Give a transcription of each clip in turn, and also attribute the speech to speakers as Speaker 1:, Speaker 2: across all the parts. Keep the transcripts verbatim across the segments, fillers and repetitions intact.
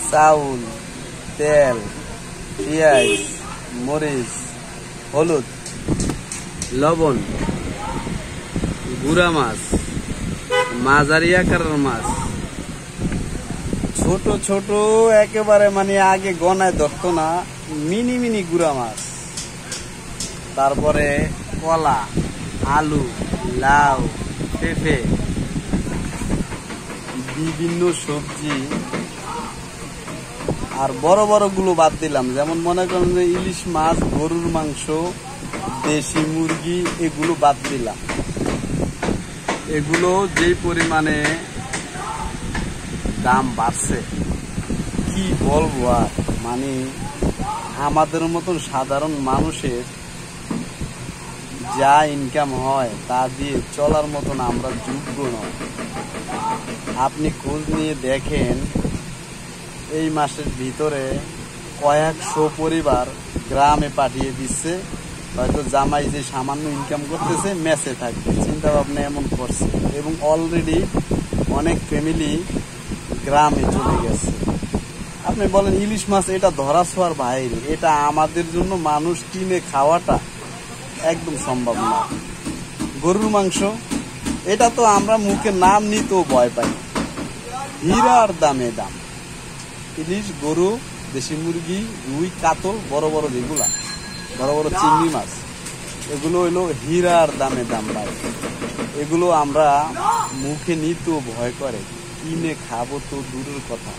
Speaker 1: চাউল, তেল, পেঁয়াজ, মরিচ, হলুদ, লবণ, গুড়া মাছ, মাঝারি আকারের মাছ, ছোট ছোট একেবারে মানে আগে গনায় ধরতো না, মিনি মিনি গুড়া মাছ, তারপরে কলা, আলু, লাউ, পেঁপে, বিভিন্ন সবজি, আর বড় বড় গুলো বাদ দিলাম, যেমন মনে করেন যে ইলিশ মাছ, গরুর মাংস, দেশি মুরগি, এগুলো বাদ দিলাম। এগুলো যেই পরিমাণে দাম বাড়ছে কি বলবো আর, মানে আমাদের মতন সাধারণ মানুষের যা ইনকাম হয় তা দিয়ে চলার মতন আমরা যোগ্য নয়। আপনি খোঁজ নিয়ে দেখেন, এই মাসের ভিতরে কয়েকশো পরিবার গ্রামে পাঠিয়ে দিচ্ছে, হয়তো জামাই যে সামান্য ইনকাম করতেছে মেসে থাকবে, চিন্তা ভাবনা এমন করছে, এবং অলরেডি অনেক ফ্যামিলি গ্রামে চলে গেছে। আপনি বলেন ইলিশ মাছ এটা ধরা ছোঁয়ার বাইরে, এটা আমাদের জন্য মানুষ কিনে খাওয়াটা একদম সম্ভব না। গরুর মাংস, এটা তো আমরা মুখে নাম নিতেও ভয় পাই, হীরার দামে দাম। ইলিশ, গরু, দেশি মুরগি, রুই, কাতল, বড় বড় যেগুলা বড় বড় চিংড়ি মাছ, এগুলো হইলো হীরার দামে দাম ভাই। এগুলো আমরা মুখে নিতেও ভয় করে, কিনে খাবো তো দূরের কথা।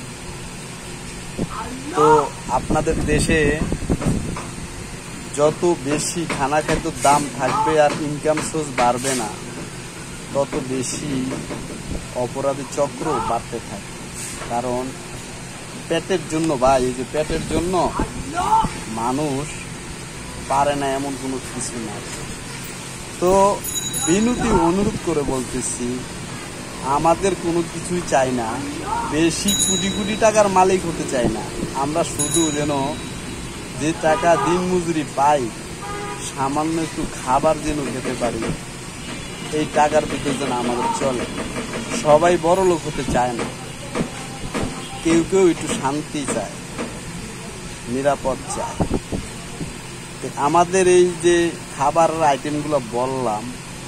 Speaker 1: তো আপনাদের দেশে যত বেশি খানা খাদ্যের দাম থাকবে আর ইনকাম সোর্স বাড়বে না, তত বেশি অপরাধী চক্র বাড়তে থাকবে। কারণ পেটের জন্য ভাই, এই যে পেটের জন্য মানুষ পারে না এমন কোনো কিছু না। তো বিনতি অনুরোধ করে বলতেছি, আমাদের কোনো কিছুই চাই না, বেশি কোটি কোটি টাকার মালিক হতে চাই না। আমরা শুধু যেন যে টাকা দিন মজুরি পাই, সামান্য একটু খাবার যেন খেতে পারি, এই টাকার ভিতরে যেন আমাদের চলে। সবাই বড় লোক হতে চায় না, কেউ কেউ একটু শান্তি চায়, নিরাপদ চায়। আমাদের এই যে খাবারের আইটেমগুলো বললাম,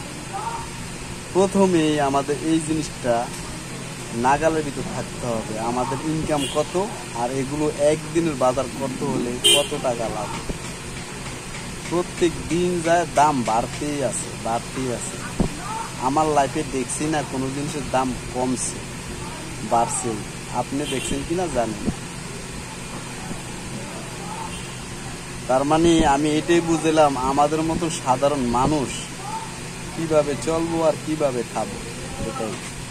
Speaker 1: প্রথমেই আমাদের এই জিনিসটা নাগালের ভিতর থাকতে হবে। আমাদের ইনকাম কত, আর এগুলো একদিনের বাজার করতে হলে কত টাকা লাগবে। প্রত্যেক দিন যায় দাম বাড়তেই আছে বাড়তেই আছে। আমার লাইফে দেখছি না কোনো জিনিসের দাম কমছে, বাড়ছে। আপনি দেখছেন কিনা জানি না। তার মানে আমি এটাই বুঝলাম, আমাদের মতো সাধারণ মানুষ কিভাবে চলবো আর কিভাবে খাবো, এটাই।